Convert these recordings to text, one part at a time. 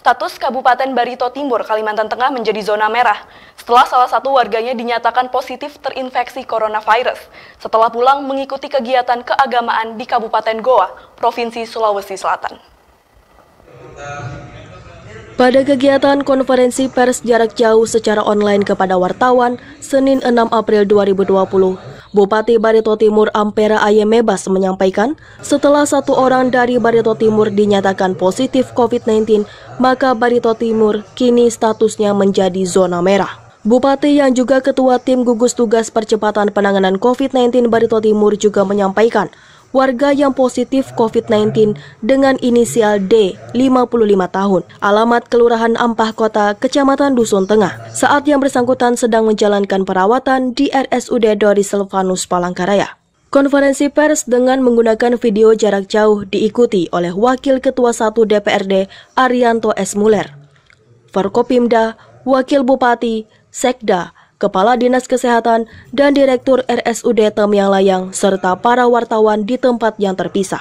Status Kabupaten Barito Timur, Kalimantan Tengah menjadi zona merah setelah salah satu warganya dinyatakan positif terinfeksi coronavirus setelah pulang mengikuti kegiatan keagamaan di Kabupaten Goa, Provinsi Sulawesi Selatan. Pada kegiatan konferensi pers jarak jauh secara online kepada wartawan, Senin 6 April 2020, Bupati Barito Timur Ampera Ayemebas menyampaikan setelah satu orang dari Barito Timur dinyatakan positif COVID-19, maka Barito Timur kini statusnya menjadi zona merah. Bupati yang juga Ketua Tim Gugus Tugas Percepatan Penanganan COVID-19 Barito Timur juga menyampaikan warga yang positif COVID-19 dengan inisial D, 55 tahun, alamat Kelurahan Ampah Kota, Kecamatan Dusun Tengah, saat yang bersangkutan sedang menjalankan perawatan di RSUD Dori Silvanus Palangkaraya. Konferensi pers dengan menggunakan video jarak jauh diikuti oleh Wakil Ketua 1 DPRD Arianto S. Muller, Forkopimda, Wakil Bupati, Sekda, Kepala Dinas Kesehatan, dan Direktur RSUD Tamiang Layang, serta para wartawan di tempat yang terpisah.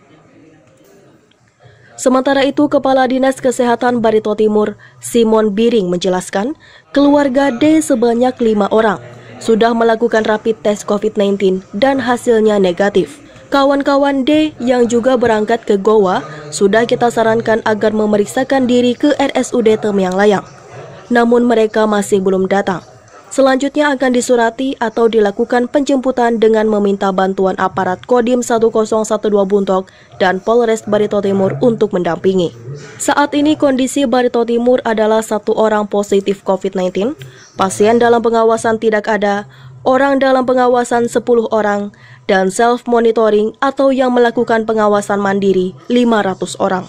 Sementara itu, Kepala Dinas Kesehatan Barito Timur, Simon Biring menjelaskan, keluarga D sebanyak 5 orang sudah melakukan rapid test COVID-19 dan hasilnya negatif. Kawan-kawan D yang juga berangkat ke Goa sudah kita sarankan agar memeriksakan diri ke RSUD Tamiang Layang. Namun mereka masih belum datang. Selanjutnya akan disurati atau dilakukan penjemputan dengan meminta bantuan aparat Kodim 1012 Buntok dan Polres Barito Timur untuk mendampingi. Saat ini kondisi Barito Timur adalah 1 orang positif COVID-19, pasien dalam pengawasan tidak ada, orang dalam pengawasan 10 orang, dan self-monitoring atau yang melakukan pengawasan mandiri 500 orang.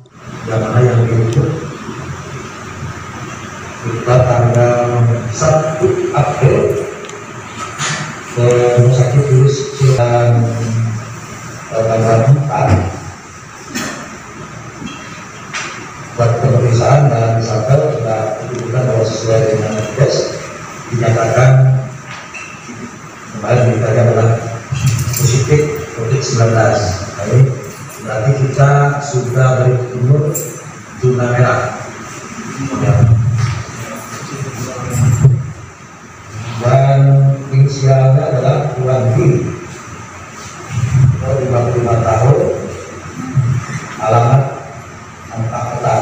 Kita tanggal 1 April ke Rumah Sakit Tulis dan tanggal 4 buat pemeriksaan dan sampel sudah ditentukan bahwa sesuai dengan tes dinyatakan kemarin beritanya adalah positif COVID-19. Jadi berarti kita sudah berumur zona merah. Dan inisialnya adalah Tuan B, 55 tahun, alamat Ampah Kota.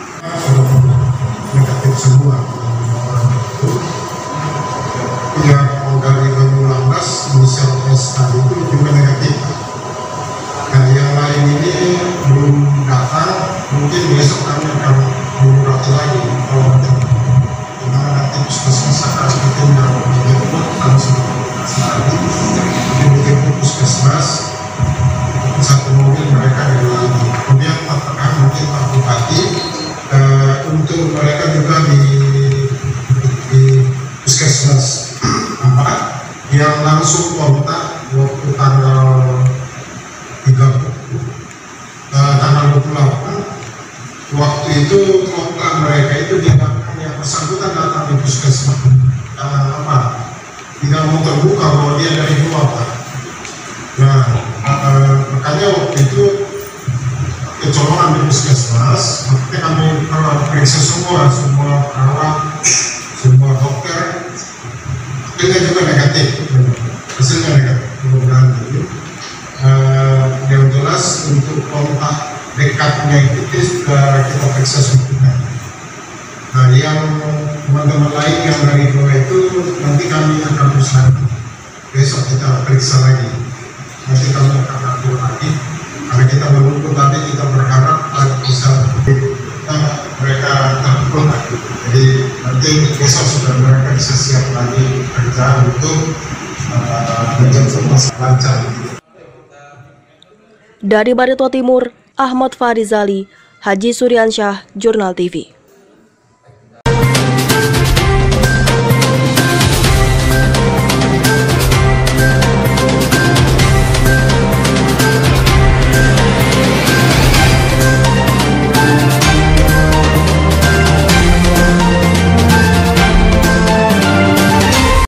Negatif semua orang itu. Yang dari 2016 inisial S tadi itu juga negatif. Nah, yang lain ini belum datang, mungkin besok kami akan menurut lagi kalau nanti puskesmas akan dijemput langsung lagi, dijemput puskesmas satu mobil mereka dari ini. Kemudian apakah mungkin Pak Bupati untuk mereka juga di puskesmas 4 yang langsung kontak waktu tanggal 28 waktu itu kontak mereka itu diadakan yang bersangkutan datang di puskesmas tidak mau terbuka bahwa dia dari luar. Nah, makanya waktu itu kecolongan di puskesmas, makanya kami periksa semua perawat, semua dokter, hasilnya juga negatif, hasilnya negatif. Mudah-mudahan itu yang jelas untuk kontak dekatnya itu sudah kita periksa semuanya. Nah, yang teman-teman lain yang dari Goa itu nanti kami akan berusaha besok kita periksa lagi. Nanti kami akan atur lagi karena kita menunggu tadi kita berharap bisa mereka terkumpul lagi. Jadi nanti besok sudah mereka bisa siap lagi kerja untuk menjemput masalah lancar. Dari Barito Timur, Ahmad Farizali, Haji Suryansyah, Jurnal TV.